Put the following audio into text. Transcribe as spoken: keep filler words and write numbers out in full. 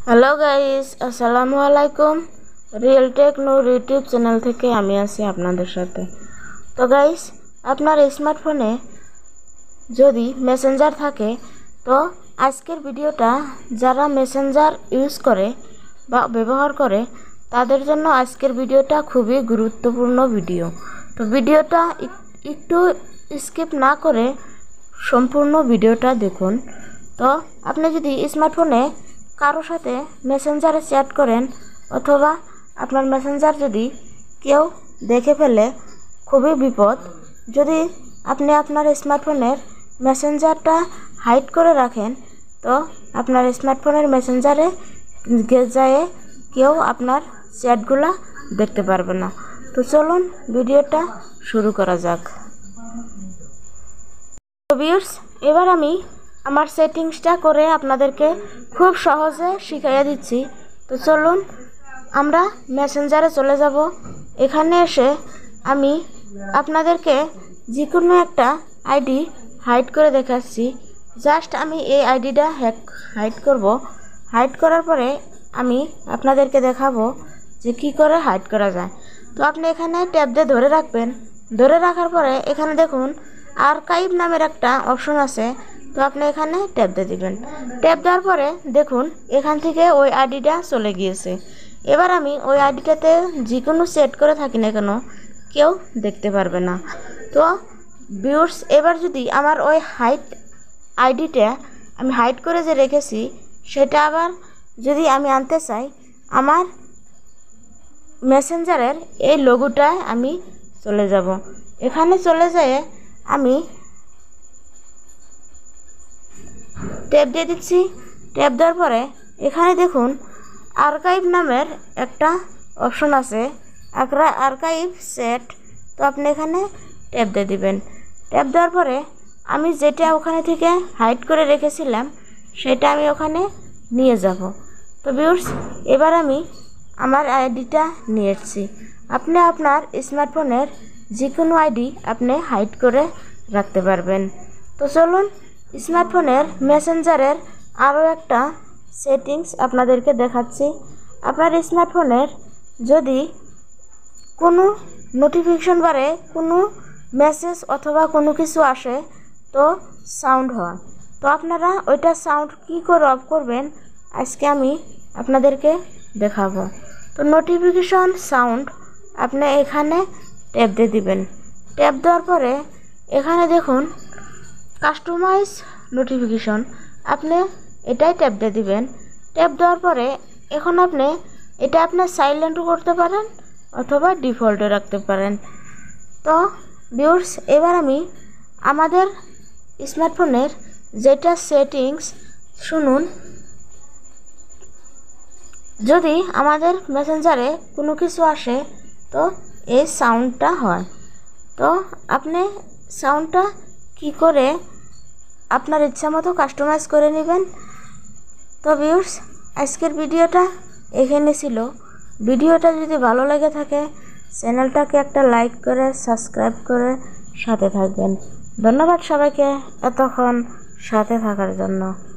Hello guys, আসসালামু আলাইকুম। Real tech Noor YouTube channel থেকে আমি আছি আপনাদের সাথে। তো গাইস, আপনার স্মার্টফোনে যদি মেসেঞ্জার থাকে, তো আজকের ভিডিওটা যারা মেসেঞ্জার ইউজ করে বা ব্যবহার করে তাদের জন্য আজকের ভিডিওটা খুবই গুরুত্বপূর্ণ ভিডিও। তো ভিডিওটা একটু স্কিপ না করে সম্পূর্ণ ভিডিওটা দেখুন। তো আপনি যদি স্মার্টফোনে কারো সাথে মেসেঞ্জারে চ্যাট করেন অথবা আপনার মেসেঞ্জার যদি কেউ দেখে ফেলে, খুবই বিপদ। যদি আপনি আপনার স্মার্টফোনের মেসেঞ্জারটা হাইড করে রাখেন, তো আপনার স্মার্টফোনের মেসেঞ্জারে যায় কেউ আপনার চ্যাটগুলা দেখতে পারবে না। তো চলুন ভিডিওটা শুরু করা যাক। ভিউয়ার্স, এবার আমি আমার সেটিংসটা করে আপনাদেরকে খুব সহজে শিখাইয়া দিচ্ছি। তো চলুন আমরা মেসেঞ্জারে চলে যাব। এখানে এসে আমি আপনাদেরকে যে কোনো একটা আইডি হাইড করে দেখাচ্ছি। জাস্ট আমি এই আইডিটা হ্যাক হাইড করব। হাইড করার পরে আমি আপনাদেরকে দেখাবো যে কি করে হাইড করা যায়। তো আপনি এখানে ট্যাব দিয়ে ধরে রাখবেন। ধরে রাখার পরে এখানে দেখুন আর্কাইভ নামের একটা অপশন আছে। তো আপনি এখানে ট্যাপ দিয়ে দিবেন। ট্যাপ দেওয়ার পরে দেখুন এখান থেকে ওই আইডিটা চলে গিয়েছে। এবার আমি ওই আইডিটাতে যে কোনো সেট করে থাকি না কেন কেউ দেখতে পারবে না। তো ভিউয়ার্স, এবার যদি আমার ওই হাইড আইডিটা আমি হাইড করে যে রেখেছি সেটা আবার যদি আমি আনতে চাই, আমার মেসেঞ্জারের এই লোগোটায় আমি চলে যাব। এখানে চলে যেয়ে আমি ট্যাপ দিয়ে দিচ্ছি। ট্যাপ দেওয়ার পরে এখানে দেখুন আর্কাইভ নামের একটা অপশন আছে, আর্কাইভ সেট। তো আপনি এখানে ট্যাপ দিয়ে দিবেন। ট্যাপ দেওয়ার পরে আমি যেটা ওখানে থেকে হাইড করে রেখেছিলাম সেটা আমি ওখানে নিয়ে যাব। তো ভিউয়ার্স, এবার আমি আমার আইডিটা নিয়ে এসেছি। আপনি আপনার স্মার্টফোনের যে কোনো আইডি আপনি হাইড করে রাখতে পারবেন। তো চলুন স্মার্টফোনের মেসেঞ্জারের আরও একটা সেটিংস আপনাদেরকে দেখাচ্ছি। আপনার স্মার্টফোনের যদি কোনো নোটিফিকেশন বারে কোনো মেসেজ অথবা কোনো কিছু আসে তো সাউন্ড হয়। তো আপনারা ওইটা সাউন্ড কী করে অফ করবেন আজকে আমি আপনাদেরকে দেখাবো। তো নোটিফিকেশন সাউন্ড আপনি এখানে ট্যাপ দিয়ে দিবেন। ট্যাপ দেওয়ার পরে এখানে দেখুন কাস্টমাইজ নোটিফিকেশন, আপনি এটাই ট্যাপ দিয়ে দিবেন। ট্যাপ দেওয়ার পরে এখন আপনি এটা আপনার সাইলেন্টও করতে পারেন অথবা ডিফল্টে রাখতে পারেন। তো ভিউয়ার্স, এবার আমি আমাদের স্মার্টফোনের যেটা সেটিংস শুনুন। যদি আমাদের মেসেঞ্জারে কোনো কিছু আসে তো এই সাউন্ডটা হয়। তো আপনি সাউন্ডটা কি করে আপনার ইচ্ছা মতো কাস্টমাইজ করে নেবেন। তো ভিউয়ার্স, আজকের ভিডিওটা এখানে ছিল। ভিডিওটা যদি ভালো লেগে থাকে চ্যানেলটাকে একটা লাইক করে সাবস্ক্রাইব করে সাথে থাকবেন। ধন্যবাদ সবাইকে এতক্ষণ সাথে থাকার জন্য।